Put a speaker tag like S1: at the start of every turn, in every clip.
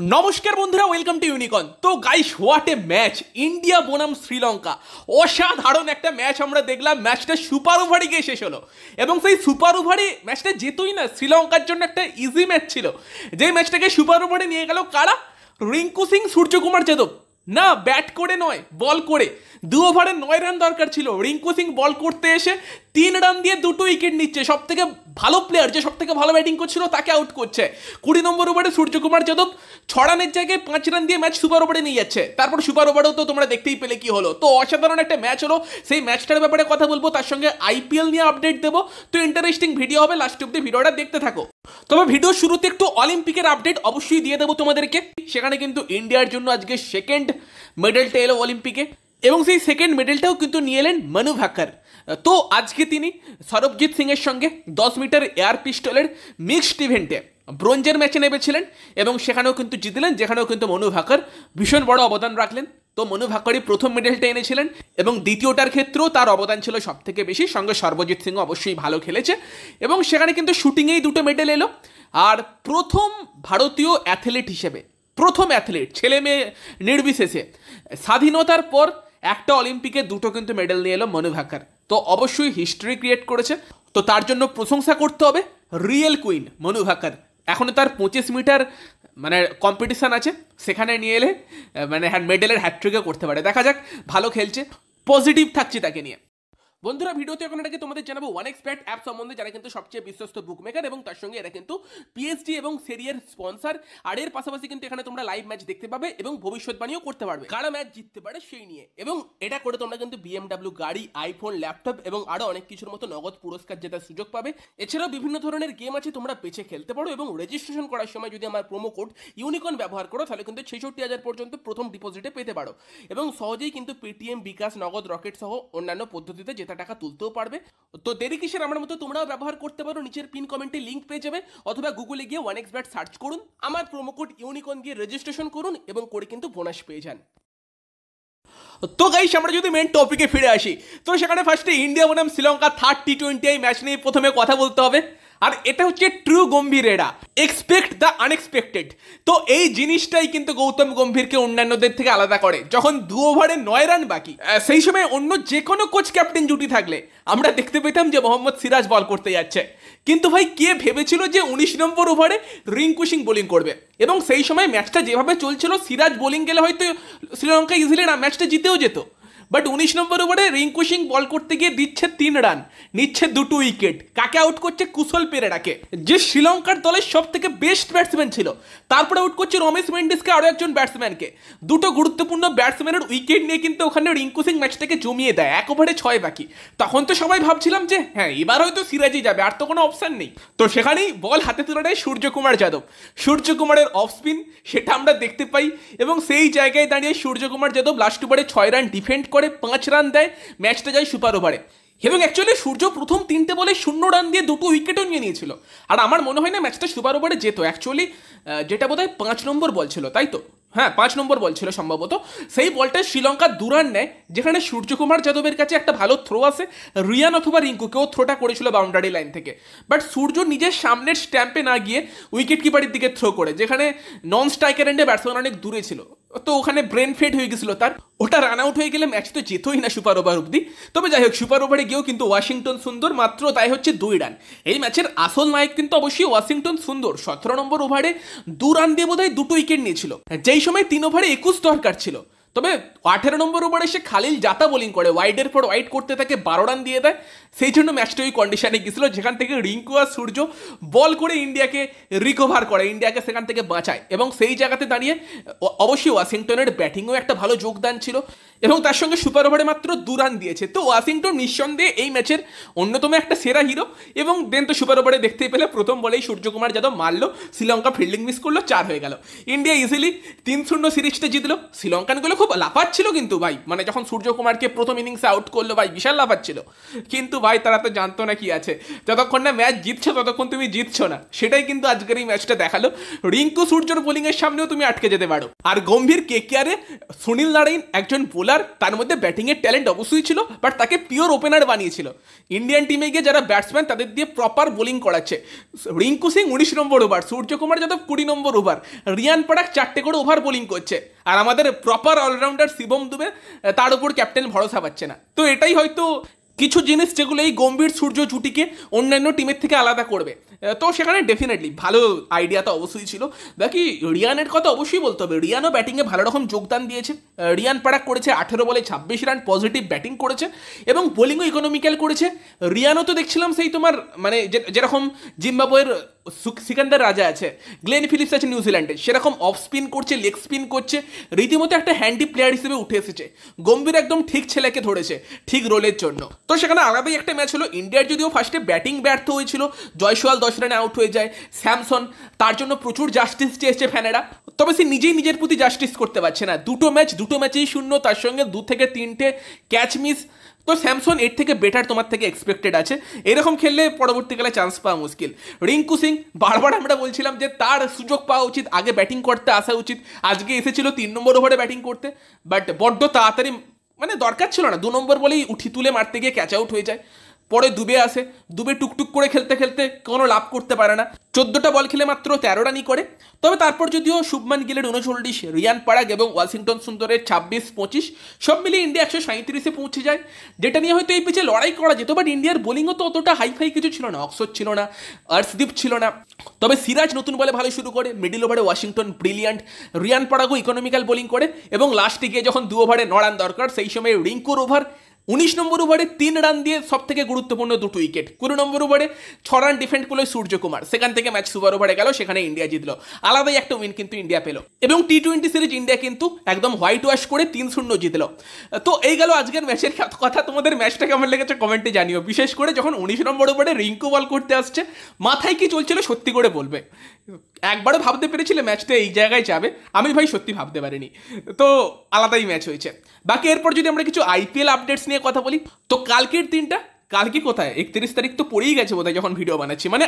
S1: নমস্কার বন্ধুরা, welcome to unicorn. তো guys, what a match! India বনাম শ্রীলঙ্কা, অসাধারণ একটা ম্যাচ আমরা দেখলাম। ম্যাচটা সুপার ওভারে গিয়ে শেষ হলো এবং সেই সুপার ওভারে ম্যাচটা যেতই না, শ্রীলঙ্কার জন্য একটা ইজি ম্যাচ ছিল। যেই ম্যাচটাকে সুপার ওভারে নিয়ে গেল কারা? রিঙ্কু সিং, সূর্যকুমার যাদব। না, ব্যাট করে নয়, বল করে। 2 ওভারে 9 রান দরকার ছিল। রিঙ্কু সিং বল করতে এসে 3 রান দিয়ে 2টো উইকেট নিচ্ছে। সব থেকে ভালো প্লেয়ার, যে সব থেকে ভালো ব্যাটিং করছিল, তাকে আউট করছে। 20 নম্বর ওভারে সূর্যকুমার যাদব 6 রানের জায়গায় 5 রান দিয়ে ম্যাচ সুপার ওভারে নিয়ে যাচ্ছে। তারপর সুপার ওভারেও তো তোমরা দেখতেই পেলে কি হলো। তো অসাধারণ একটা ম্যাচ হলো। সেই ম্যাচটার ব্যাপারে কথা বলবো, তার সঙ্গে আইপিএল নিয়ে আপডেট দেবো। তো ইন্টারেস্টিং ভিডিও হবে, লাস্ট অব্দি ভিডিওটা দেখতে থাকো। তবে ভিডিও শুরুতে একটু অলিম্পিকের আপডেট অবশ্যই দিয়ে দেবো তোমাদেরকে। সেখানে কিন্তু ইন্ডিয়ার জন্য আজকে সেকেন্ড মেডেলটা এলো অলিম্পিকে, এবং সেই সেকেন্ড মেডেলটাও কিন্তু নিয়ে এলেন মনু ভাকর। তো আজকে তিনি সরবজিৎ সিংয়ের সঙ্গে 10 মিটার এয়ার পিস্টলের মিক্সড ইভেন্টে ব্রোঞ্জের ম্যাচে নেমেছিলেন এবং সেখানেও কিন্তু জিতলেন, যেখানেও কিন্তু মনু ভাকর ভীষণ বড় অবদান রাখলেন। তো মনু ভাকরই প্রথম মেডেলটা এনেছিলেন এবং দ্বিতীয়টার ক্ষেত্রেও তার অবদান ছিল সব থেকে বেশি। সঙ্গে সর্বজিৎ সিং অবশ্যই ভালো খেলেছে এবং সেখানে কিন্তু শুটিংয়েই 2টো মেডেল এলো। আর প্রথম ভারতীয় অ্যাথলিট হিসেবে, প্রথম অ্যাথলিট, ছেলে মেয়ে নির্বিশেষে, স্বাধীনতার পর একটা অলিম্পিকে 2টো কিন্তু মেডেল নিয়ে এলো মনু ভাকর। তো অবশ্যই হিস্ট্রি ক্রিয়েট করেছে। তো তার জন্য প্রশংসা করতে হবে রিয়েল কুইন মনু ভাকর। এখনও তার 25 মিটার কম্পিটিশান আছে, সেখানে নিয়ে এলে মেডেলের হ্যাট্রিকও করতে পারে। দেখা যাক, ভালো খেলছে, পজিটিভ থাকছে তাকে নিয়ে। বন্ধুরা, ভিডিওতে এখন এটাকে তোমাদের জানাবো OneXBet অ্যাপ সম্বন্ধে, যারা কিন্তু সবচেয়ে বিশ্বস্ত বুকমেকার এবং তার সঙ্গে এরা কিন্তু পিএসজি এবং সেরিয়ার স্পন্সর। আর এর পাশাপাশি কিন্তু এখানে তোমরা লাইভ ম্যাচ দেখতে পাবে এবং ভবিষ্যৎবাণীও করতে পারবে কারা ম্যাচ জিততে পারে সেই নিয়ে। এবং এটা করে তোমরা কিন্তু BMW গাড়ি, আইফোন, ল্যাপটপ এবং আরও অনেক কিছুর মতো নগদ পুরস্কার জেতার সুযোগ পাবে। এছাড়াও বিভিন্ন ধরনের গেম আছে, তোমরা বেছে খেলতে পারো। এবং রেজিস্ট্রেশন করার সময় যদি আমার প্রোমো কোড ইউনিকর্ন ব্যবহার করো, তাহলে কিন্তু 66,000 পর্যন্ত প্রথম ডিপোজিটে পেতে পারো এবং সহজেই কিন্তু পেটিএম, বিকাশ, নগদ, রকেট সহ অন্যান্য পদ্ধতিতে জেতা টাকা তুলতেও পারবে। তো দেরি কিসের, আমার মতো তোমরাও ব্যবহার করতে পারো। নিচের পিন কমেন্টে লিঙ্ক পেয়ে যাবে, অথবা গুগলে গিয়ে OneXBet সার্চ করুন, আমার প্রোমো কোড ইউনিকর্ন দিয়ে রেজিস্ট্রেশন করুন এবং করে কিন্তু বোনাস পেয়ে যান। তো গাইস, আমরা যদি মেন টপিকে ফিরে আসি, তো সেখানে ফার্স্টে ইন্ডিয়া বনাম শ্রীলঙ্কা থার্ড T20 ম্যাচ নিয়ে প্রথমে কথা বলতে হবে। আর এটা হচ্ছে ট্রু গম্ভীর এরা, এক্সপেক্ট দ্য আনএক্সপেক্টেড। তো এই জিনিসটাই কিন্তু গৌতম গম্ভীরকে অন্যান্যদের থেকে আলাদা করে। যখন 2 ওভারে 9 রান বাকি, সেই সময় অন্য যে কোনো কোচ ক্যাপ্টেন জুটি থাকলে আমরা দেখতে পেতাম যে মোহাম্মদ সিরাজ বল করতে যাচ্ছে। কিন্তু ভাই, কে ভেবেছিল যে 19 নম্বর ওভারে রিঙ্কু সিং বোলিং করবে? এবং সেই সময় ম্যাচটা যেভাবে চলছিল, সিরাজ বোলিং গেলে হয়তো শ্রীলঙ্কা ইজিলি না ম্যাচটা জিতেও যেত। বাট 19 নম্বর ওভারে রিঙ্কু সিং বল করতে গিয়ে দিচ্ছে 3 রান, নিচ্ছে 2টো উইকেট। কাকে আউট করছে? কুশল পেরেরাকে, যে শ্রীলঙ্কার দলের সব থেকে বেস্ট ব্যাটসম্যান ছিল। তারপরে আউট করছে রমেশ মেন্ডিসকে, আরও একজন ব্যাটসম্যানকে। 2টো গুরুত্বপূর্ণ ব্যাটসম্যানের উইকেট নিয়ে কিন্তু ওখানে রিঙ্কু সিং ম্যাচটাকে জমিয়ে দেয়। 1 ওভারে 6 বাকি। তখন তো সবাই ভাবছিলাম যে হ্যাঁ, এবার হয়তো সিরাজই যাবে, আর তো কোনো অপশান নেই। তো সেখানেই বল হাতে তুলে নেয় সূর্যকুমার যাদব। সূর্যকুমারের অফ স্পিন, সেটা আমরা দেখতে পাই এবং সেই জায়গায় দাঁড়িয়ে সূর্যকুমার যাদব লাস্ট ওভারে 6 রান ডিফেন্ড করে 5 রান দেয়, ম্যাচটা যায় সুপার ওভারে। এবং অ্যাকচুয়ালি সূর্য প্রথম 3টে বলে 0 রান দিয়ে 2টো উইকেটও নিয়ে নিয়েছিল। আর আমার মনে হয় না ম্যাচটা সুপার ওভারে যেত। অ্যাকচুয়ালি যেটা বোধহয় 5 নম্বর বল ছিল, তাই তো? হ্যাঁ, 5 নম্বর বল ছিল সম্ভবত। সেই বলটা শ্রীলঙ্কা 2 রান নেয়, যেখানে সূর্যকুমার যাদবের কাছে একটা ভালো থ্রো আসে। রিয়ান অথবা রিঙ্কু কেউ থ্রোটা করেছিল বাউন্ডারি লাইন থেকে, বাট সূর্য নিজের সামনের স্ট্যাম্পে না গিয়ে উইকেট কিপারের দিকে থ্রো করে, যেখানে নন স্ট্রাইকার এন্ডে ব্যাটসম্যান অনেক দূরে ছিল। তো ওখানে ব্রেন ফেড হয়ে গেছিল তার। ওটা রান আউট হয়ে গেলে ম্যাচ তো যেতই না সুপার ওভার অব্দি। তবে যাই হোক, সুপার ওভারে গিয়েও কিন্তু ওয়াশিংটন সুন্দর মাত্র তাই হচ্ছে 2 রান। এই ম্যাচের আসল নায়ক কিন্তু অবশ্যই ওয়াশিংটন সুন্দর। 17 নম্বর ওভারে 2 রান দিয়ে বোধহয় 2টো উইকেট নিয়েছিল, যেই সময় 3 ওভারে 21 দরকার ছিল। তবে 18 নম্বর ওভারে সে খালিল জাতা বোলিং করে, ওয়াইডের পর ওয়াইড করতে তাকে 12 রান দিয়ে দেয়। সেই জন্য ম্যাচটা ওই কন্ডিশনে গেছিল, যেখান থেকে রিঙ্কু আর সূর্য বল করে ইন্ডিয়াকে রিকভার করে, ইন্ডিয়াকে সেখান থেকে বাঁচায়। এবং সেই জায়গাতে দাঁড়িয়ে অবশ্যই ওয়াশিংটনের ব্যাটিংও একটা ভালো যোগদান ছিল এবং তার সঙ্গে সুপার ওভারে মাত্র 2 রান দিয়েছে। তো ওয়াশিংটন নিঃসন্দেহে এই ম্যাচের অন্যতম একটা সেরা হিরো। এবং দেন তো সুপার ওভারে দেখতেই পেলে প্রথম বলেই সূর্যকুমার যাদব মারলো, শ্রীলঙ্কা ফিল্ডিং মিস করলো, 4 হয়ে গেল। ইন্ডিয়া ইজিলি 3-0 সিরিজটা জিতলো। শ্রীলঙ্কানগুলো খুব লাফাচ্ছিল কিন্তু ভাই, যখন সূর্যকুমারকে প্রথম ইনিংসে আউট করলো ভাই, বিশাল লাফাচ্ছিল। কিন্তু ভাই, তারা তো জানতো না কি আছে, যতক্ষণ না ম্যাচ জিতছো ততক্ষণ তুমি জিতছো না। সেটাই কিন্তু আজকের এই ম্যাচটা দেখালো। রিঙ্কু সূর্যর বোলিংয়ের সামনেও তুমি আটকে যেতে পারো। আর গম্ভীর KKR-এ সুনীল নারায়ণ একজন বোলার বোলার, তার মধ্যে ব্যাটিংয়ের ট্যালেন্ট অবশ্যই ছিল, বাট তাকে পিওর ওপেনার বানিয়েছিল। ইন্ডিয়ান টিমে গিয়ে যারা ব্যাটসম্যান তাদের দিয়ে প্রপার বোলিং করাচ্ছে। Rinku Singh 19 number over, Suryakumar Yadav 20 number over, Riyan Parag 4টে করে ওভার বোলিং করছে, আর আমাদের প্রপার অলরাউন্ডার শিবম দুবে তার উপর ক্যাপ্টেন ভরসা পাচ্ছে না। তো এটাই হয়তো কিছু জিনিস যেগুলো এই গম্ভীর সূর্য জুটিকে অন্যান্য টিমের থেকে আলাদা করবে। তো সেখানে ডেফিনেটলি ভালো আইডিয়া তো অবশ্যই ছিল। বাকি রিয়ানের কথা অবশ্যই বলতে হবে, রিয়ানও ব্যাটিংয়ে ভালো রকম যোগদান দিয়েছে। রিয়ান পরাগ করেছে 18 বলে 26 রান, পজিটিভ ব্যাটিং করেছে এবং বোলিংও ইকোনমিক্যাল করেছে। রিয়ানও তো দেখছিলাম সেই তোমার মানে যেরকম জিম্বাবুয়ের সিকান্দার রাজা আছে, গ্লেন ফিলিপস আছে নিউজিল্যান্ডে, সেরকম অফ স্পিন করছে, লেগ স্পিন করছে, রীতিমতো একটা হ্যান্ডি প্লেয়ার হিসেবে উঠে এসেছে। গম্ভীর একদম ঠিক ছেলেকে ধরেছে ঠিক রোলের জন্য। তো সেখানে আলাদাই একটা ম্যাচ হলো। ইন্ডিয়ার যদিও ফার্স্টে ব্যাটিং ব্যর্থ হয়েছিল, জয়সওয়াল 10 রানে আউট হয়ে যায়, স্যামসন, তার জন্য প্রচুর জাস্টিস চেয়েছে ফ্যানেরা, তবে সে নিজেই নিজের প্রতি জাস্টিস করতে পারছে না। দুটো ম্যাচেই শূন্য, তার সঙ্গে 2 থেকে 3টে ক্যাচ মিস। তো স্যামসন এর থেকে বেটার তোমার থেকে এক্সপেক্টেড আছে, এরকম খেললে পরবর্তীকালে চান্স পাওয়া মুশকিল। রিঙ্কু সিং বারবার আমরা বলছিলাম যে তার সুযোগ পাওয়া উচিত, আগে ব্যাটিং করতে আসা উচিত, আজকে এসেছিল 3 নম্বর ওভারে ব্যাটিং করতে, বাট বড্ড তাড়াতাড়ি মানে দরকার ছিল না, 2 নম্বর বলেই উঠি তুলে মারতে গিয়ে ক্যাচ আউট হয়ে যায়। পরে দুবে আসে, দুবে টুকটুক করে খেলতে খেলতে কোনো লাভ করতে পারে না, 14টা বল খেলে মাত্র 13 রানই করে। তবে তারপর যদিও শুভমান গিলের 39, রিয়ান পরাগ এবং ওয়াশিংটন সুন্দরের 26-25 সব মিলিয়ে ইন্ডিয়া 137-এ পৌঁছে যায়, যেটা নিয়ে হয়তো এই পিচে লড়াই করা যেত। বাট ইন্ডিয়ার বোলিংও তো অতটা হাইফাই কিছু ছিল না, অক্সফোর্ড ছিল না, আর্শদীপ ছিল না। তবে সিরাজ নতুন বলে ভালো শুরু করে, মিডিল ওভারে ওয়াশিংটন ব্রিলিয়ান্ট, রিয়ান পরাগও ইকোনমিক্যাল বোলিং করে এবং লাস্টে গিয়ে যখন 2 ওভারে 9 রান দরকার, সেই সময় রিঙ্কুর ওভার 19 নম্বর ওভারে 3 রান দিয়ে সব থেকে গুরুত্বপূর্ণ 2 উইকেট, 20 নম্বর ওভারে 6 রান ডিফেন্ড করলো সূর্যকুমার, সেখান থেকে ম্যাচ সুপার ওভারে গেল, সেখানে ইন্ডিয়া জিতলো। আলাদাই একটা উইন কিন্তু ইন্ডিয়া পেল এবং টি-20 সিরিজ ইন্ডিয়া কিন্তু একদম হোয়াইট ওয়াশ করে 3-0 জিতলো। তো এই গেল আজকের ম্যাচের কথা। তোমাদের ম্যাচটা কেমন লেগেছে কমেন্টে জানিও, বিশেষ করে যখন 19 নম্বর ওভারে রিঙ্কু বল করতে আসছে, মাথায় কি চলছিল সত্যি করে বলবে। একবারও ভাবতে পেরেছিলে ম্যাচটা এই জায়গায় যাবে? আমি ভাই সত্যি ভাবতে পারিনি। তো আলাদাই ম্যাচ হয়েছে। বাকি এরপর যদি আমরা কিছু আইপিএল আপডেটস নিয়ে কথা বলি, তো কালকের দিনটা, কালকে কোথায় 31 তারিখ তো পড়েই গেছে বোধহয় যখন ভিডিও বানাচ্ছি, মানে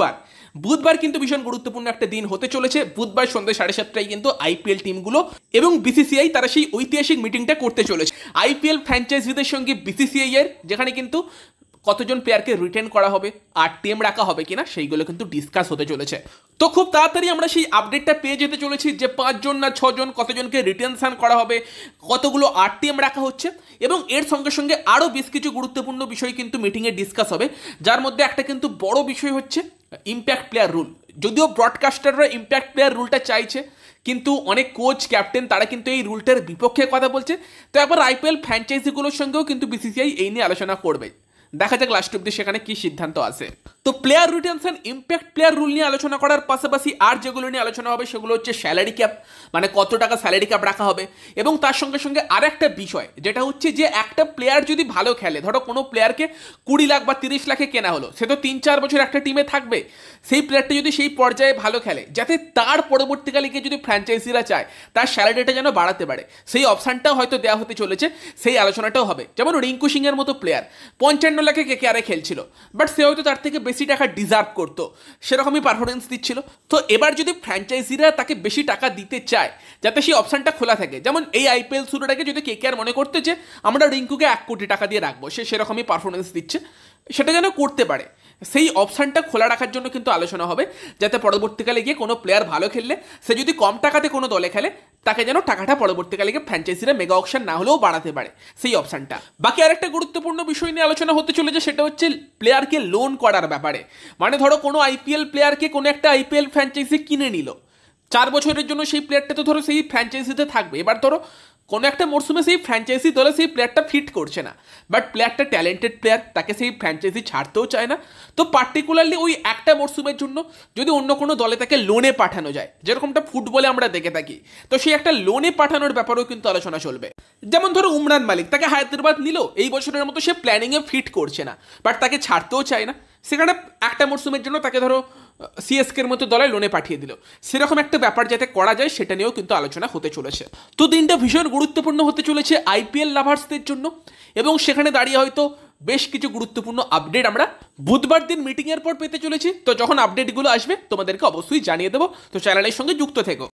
S1: বুধবার কিন্তু ভীষণ গুরুত্বপূর্ণ একটা দিন হতে চলেছে। বুধবার সন্ধ্যে 7:30টায় কিন্তু আইপিএল টিমগুলো এবং বিসিসিআই তারা সেই ঐতিহাসিক মিটিংটা করতে চলেছে আইপিএল ফ্র্যাঞ্চাইজিদের সঙ্গে বিসিসিআই এর, যেখানে কিন্তু কতজন প্লেয়ারকে রিটেন করা হবে আর টিম রাখা হবে কিনা সেইগুলো কিন্তু ডিসকাস হতে চলেছে। তো খুব তাড়াতাড়ি আমরা সেই আপডেটটা পেয়ে যেতে চলেছি যে 5 জন না 6 জন কতজনকে রিটেনশন করা হবে, কতগুলো টিম রাখা হচ্ছে, এবং এর সঙ্গে সঙ্গে আরও বেশ কিছু গুরুত্বপূর্ণ বিষয় কিন্তু মিটিংয়ে ডিসকাস হবে, যার মধ্যে একটা কিন্তু বড় বিষয় হচ্ছে ইম্প্যাক্ট প্লেয়ার রুল। যদিও ব্রডকাস্টাররা ইম্প্যাক্ট প্লেয়ার রুলটা চাইছে, কিন্তু অনেক কোচ ক্যাপ্টেন তারা কিন্তু এই রুলটার বিপক্ষে কথা বলছে। তো একবার আইপিএল ফ্র্যাঞ্চাইজিগুলোর সঙ্গেও কিন্তু বিসিসিআই এই নিয়ে আলোচনা করবে, দেখা যাক লাস্ট অব্দি সেখানে কি সিদ্ধান্ত আসে। তো player retention, impact player rule নিয়ে আলোচনা করার পাশাপাশি আর যেগুলো নিয়ে আলোচনা হবে সেগুলো হচ্ছে স্যালারি ক্যাপ, মানে কত টাকা স্যালারি ক্যাপ রাখা হবে, এবং তার সঙ্গে সঙ্গে আর একটা বিষয় যেটা হচ্ছে যে একটা প্লেয়ার যদি ভালো খেলে, ধরো কোনো প্লেয়ারকে 20 লাখ বা 30 লাখে কেনা হলো, সে তো 3-4 বছর একটা টিমে থাকবে, সেই প্লেয়ারটা যদি সেই পর্যায়ে ভালো খেলে, যাতে তার পরবর্তীকালে গিয়ে যদি ফ্র্যাঞ্চাইজিরা চায় তার স্যালারিটা যেন বাড়াতে পারে, সেই অপশানটাও হয়তো দেওয়া হতে চলেছে, সেই আলোচনাটাও হবে। যেমন রিঙ্কু সিংয়ের মতো প্লেয়ার 55 লাখে কেকেআরে খেলছিল, বাট সে হয়তো তার থেকে বেশি টাকা ডিজার্ভ করতো, সেরকমই পারফরমেন্স দিচ্ছিল। তো এবার যদি ফ্র্যাঞ্চাইজিরা তাকে বেশি টাকা দিতে চায়, যাতে সেই অপশানটা খোলা থাকে, যেমন এই আইপিএল শুরুর আগে যদি কেকেআর মনে করতে যে আমরা রিঙ্কুকে 1 কোটি টাকা দিয়ে রাখবো, সে সেরকমই পারফরমেন্স দিচ্ছে, সেটা যেন করতে পারে, সেই অপশানটা খোলা রাখার জন্য কিন্তু আলোচনা হবে, যাতে পরবর্তীকালে গিয়ে কোনো প্লেয়ার ভালো খেললে, সে যদি কম টাকাতে কোনো দলে খেলে, তাকে যেন টাকাটা পরবর্তীকালে গিয়ে ফ্র্যাঞ্চাইজিরা মেগা অকশন না হলেও বাড়াতে পারে সেই অপশানটা। বাকি আরেকটা গুরুত্বপূর্ণ বিষয় নিয়ে আলোচনা হতে চলেছে, সেটা হচ্ছে প্লেয়ারকে লোন করার ব্যাপারে। মানে ধরো কোনো আইপিএল প্লেয়ারকে কোনো একটা আইপিএল ফ্র্যাঞ্চাইজি কিনে নিল, 4 বছরের জন্য সেই প্লেয়ারটা তো ধরো সেই ফ্র্যাঞ্চাইজিতে থাকবে। এবার ধরো কোনো একটা মরশুমে সেই ফ্র্যাঞ্চাইজি দলে সেই প্লেয়ারটা ফিট করছে না, বাট প্লেয়ারটা ট্যালেন্টেড প্লেয়ার, তাকে সেই ফ্র্যাঞ্চাইজি ছাড়তেও চায় না, তো পার্টিকুলারলি ওই একটা মরশুমের জন্য যদি অন্য কোনো দলে তাকে লোনে পাঠানো যায়, যেরকমটা ফুটবলে আমরা দেখে থাকি, তো সেই একটা লোনে পাঠানোর ব্যাপারেও কিন্তু আলোচনা চলবে। যেমন ধরো উমরান মালিক, তাকে হায়দ্রাবাদ নিল, এই বছরের মতো সে প্ল্যানিংয়ে ফিট করছে না, বাট তাকে ছাড়তেও চায় না, সেখানে একটা মরশুমের জন্য তাকে ধরো সিএসকের মতো দলে লোনে পাঠিয়ে দিল, সেরকম একটা ব্যাপার যাতে করা যায় সেটা নিয়েও কিন্তু আলোচনা হতে চলেছে। তো দিনটা ভীষণ গুরুত্বপূর্ণ হতে চলেছে আইপিএল লাভার্সদের জন্য, এবং সেখানে দাঁড়িয়ে হয়তো বেশ কিছু গুরুত্বপূর্ণ আপডেট আমরা বুধবার দিন মিটিংয়ের পর পেতে চলেছি। তো যখন আপডেটগুলো আসবে তোমাদেরকে অবশ্যই জানিয়ে দেবো, তো চ্যানেলের সঙ্গে যুক্ত থেকো।